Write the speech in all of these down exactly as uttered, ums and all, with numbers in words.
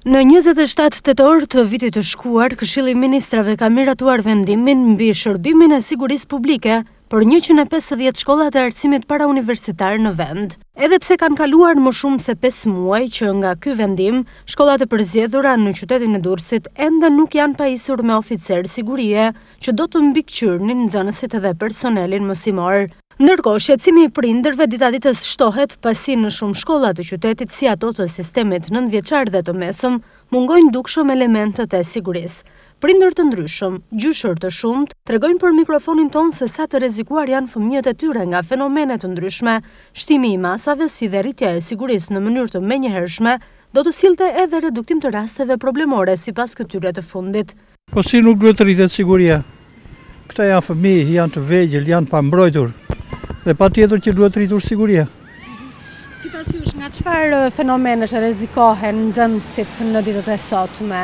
Në njëzet e shtatë tetor të vitit të shkuar, Këshilli i Ministrave ka miratuar vendimin mbi shërbimin e sigurisë publike për njëqind e pesëdhjetë shkollat e arsimit parauniversitar në vend. Edhe pse kanë kaluar më shumë se pesë muaj që nga ky vendim, shkollat e përzgjedhura në qytetin e Durrësit ende nuk janë pajisur me oficer sigurie që do të mbikëqyrnin nxënësit dhe personelin mësimor. Ndërkohë, shqetësimi i prindërve dita ditës shtohet pasi në shumë shkolla të qytetit si ato të sistemit nëntëvjeçar dhe të mesëm mungojnë dukshëm elementet e sigurisë. Prindër të ndryshëm, gjyshër të shumt, tregojnë për mikrofonin ton se sa të rrezikuar janë fëmijët e tyre nga fenomene të ndryshme. Shtimi i masave si dhe rritja e sigurisë në mënyrë të menjëhershme do të sillte edhe reduktim të rasteve problemore sipas këtyre të fundit. Po si nuk duhet të rritet siguria? Këta janë fëmijë, janë të vegjël, janë pa mbrojtur. Dhe pa tjetër që duhet rritur siguria. Sipas jush, nga çfarë fenomenesh rrezikohen nxënësit në ditët e sotme?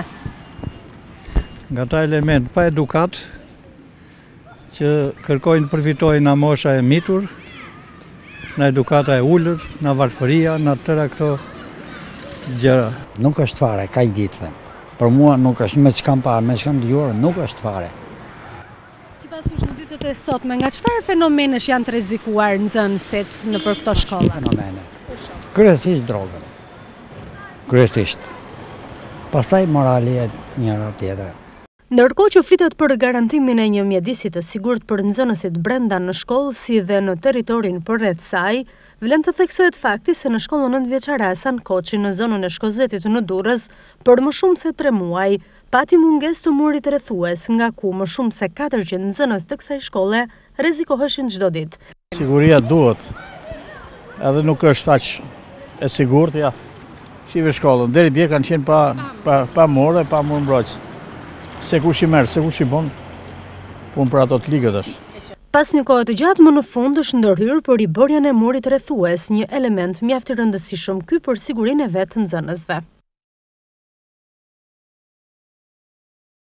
Nga ta element pa edukat, që kërkojnë përfitojnë nga mosha e mitur, nga edukata e ulër, nga varfëria, nga tëra këto gjëra. Nuk është fare, ka i ditë them. Për mua nuk është, me që kam parë, me që kam dëgjuar, nuk është fare. Sipas jush, në ditët e sotme, nga çfarë fenomenesh janë të rrezikuar nxënësit në për këto shkolla? Fenomene. Kryesisht drogën. Kryesisht. Pastaj morali e njëra tjetra. Ndërkohë që flitet për garantimin e një mjedisi të sigurt për nxënësit brenda në shkollë si dhe në territorin përreth saj, vlen të theksohet fakti se në shkollën nëntëvjeçare Hasan Koçi në zonën e Shkozetit në Durrës, për më shumë se tre muaj, pati mungesë të murit rrethues, nga ku më shumë se katërqind nxënës të kësaj shkolle rrezikoheshin çdo ditë. Siguria duhet, edhe nuk është aq e sigurt, ja. Shive shkollën, deri dje kanë qenë pa, pa, pa more, pa mur mbrojtës. Se kush i merr, se kush i bon, punë për ato të ligët është. Pas një kohë të gjatë më në fund është ndërhyrë për ribërjen e murit rrethues, një element mjaft i rëndësishëm ky për sigurinë e vetë nxënësve.